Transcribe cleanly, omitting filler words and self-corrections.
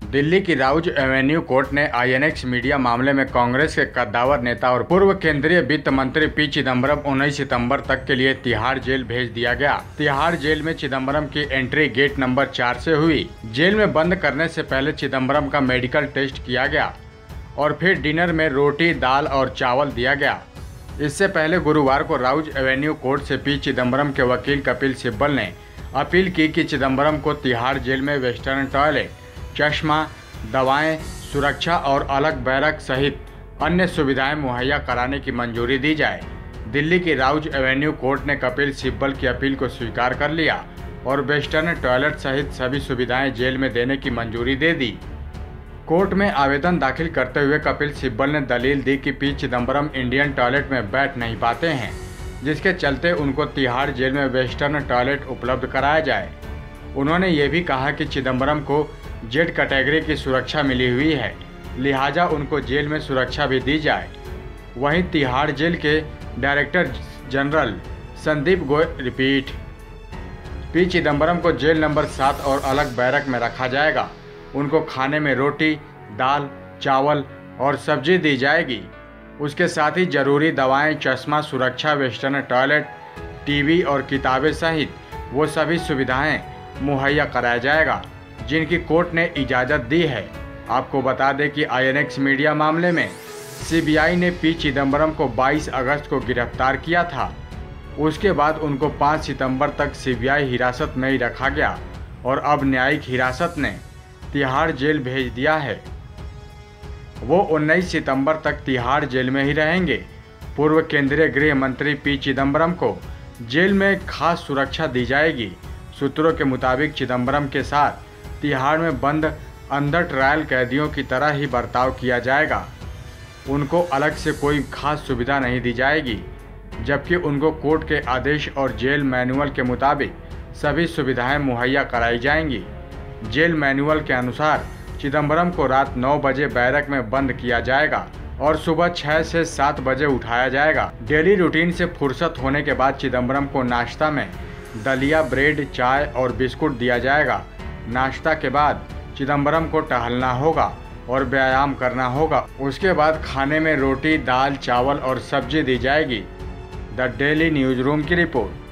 दिल्ली की Rouse Avenue court ने INX media मामले में कांग्रेस के कद्दावर नेता और पूर्व केंद्रीय वित्त मंत्री पी चिदम्बरम 19 सितंबर तक के लिए तिहाड़ जेल भेज दिया गया। तिहाड़ जेल में चिदम्बरम की एंट्री गेट नंबर 4 से हुई। जेल में बंद करने से पहले चिदम्बरम का मेडिकल टेस्ट किया गया और फिर डिनर में रोटी, दाल और चावल दिया गया। इससे पहले गुरुवार को राउज एवेन्यू कोर्ट से पी चिदम्बरम के वकील कपिल सिब्बल ने अपील की कि चिदम्बरम को तिहाड़ जेल में वेस्टर्न टॉयलेट, चश्मा, दवाएं, सुरक्षा और अलग बैरक सहित अन्य सुविधाएं मुहैया कराने की मंजूरी दी जाए। दिल्ली की राउज एवेन्यू कोर्ट ने कपिल सिब्बल की अपील को स्वीकार कर लिया और वेस्टर्न टॉयलेट सहित सभी सुविधाएं जेल में देने की मंजूरी दे दी। कोर्ट में आवेदन दाखिल करते हुए कपिल सिब्बल ने दलील दी कि पी चिदम्बरम इंडियन टॉयलेट में बैठ नहीं पाते हैं, जिसके चलते उनको तिहाड़ जेल में वेस्टर्न टॉयलेट उपलब्ध कराया जाए। उन्होंने ये भी कहा कि चिदम्बरम को जेड कैटेगरी की सुरक्षा मिली हुई है, लिहाजा उनको जेल में सुरक्षा भी दी जाए। वहीं तिहाड़ जेल के director general Sandeep Goel repeat, P Chidambaram को जेल नंबर 7 और अलग बैरक में रखा जाएगा। उनको खाने में रोटी, दाल, चावल और सब्जी दी जाएगी। उसके साथ ही जरूरी दवाएं, चश्मा, सुरक्षा, वेस्टर्न टॉयलेट, टीवी और किताबें सहित वो सभी सुविधाएं मुहैया कराया जाएगा जिनकी कोर्ट ने इजाज़त दी है। आपको बता दें कि आईएनएक्स मीडिया मामले में सीबीआई ने पी चिदम्बरम को 22 अगस्त को गिरफ्तार किया था। उसके बाद उनको 5 सितंबर तक सीबीआई हिरासत में ही रखा गया और अब न्यायिक हिरासत ने तिहाड़ जेल भेज दिया है। वो 19 सितंबर तक तिहाड़ जेल में ही रहेंगे। पूर्व केंद्रीय गृह मंत्री पी चिदम्बरम को जेल में खास सुरक्षा दी जाएगी। सूत्रों के मुताबिक चिदम्बरम के साथ तिहाड़ में बंद अंडर ट्रायल कैदियों की तरह ही बर्ताव किया जाएगा। उनको अलग से कोई खास सुविधा नहीं दी जाएगी, जबकि उनको कोर्ट के आदेश और जेल मैनुअल के मुताबिक सभी सुविधाएं मुहैया कराई जाएंगी। जेल मैनुअल के अनुसार चिदम्बरम को रात 9 बजे बैरक में बंद किया जाएगा और सुबह 6 से 7 बजे उठाया जाएगा। डेली रूटीन से फुर्सत होने के बाद चिदम्बरम को नाश्ता में दलिया, ब्रेड, चाय और बिस्कुट दिया जाएगा। नाश्ता के बाद चिदम्बरम को टहलना होगा और व्यायाम करना होगा। उसके बाद खाने में रोटी, दाल, चावल और सब्जी दी जाएगी। द डेली न्यूज़ रूम की रिपोर्ट।